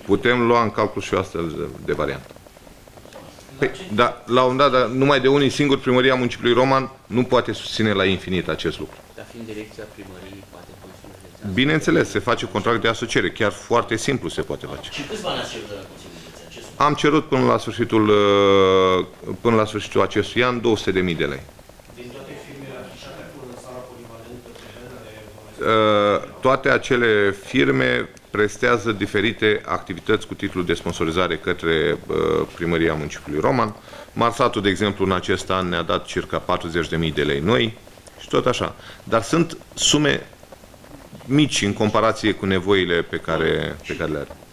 Putem lua în calcul și o astfel de variantă. Păi, da, la un dat, numai de unii singuri, primăria municipiului Roman nu poate susține la infinit acest lucru. Dar fiind direcția primăriei, poate Consiliul Județean? Bineînțeles, se face contract de asociere. Chiar foarte simplu se poate face. Și câți bani ați cerut de la Consiliul Județean? Ce sunt? Am cerut până la sfârșitul acestui an 200.000 de lei. Din toate firmele afișate acolo în sala polivalentă pe venere? Toate acele firme prestează diferite activități cu titlul de sponsorizare către primăria municipiului Roman. Marsatul, de exemplu, în acest an ne-a dat circa 40.000 de lei noi și tot așa. Dar sunt sume mici în comparație cu nevoile pe care le are.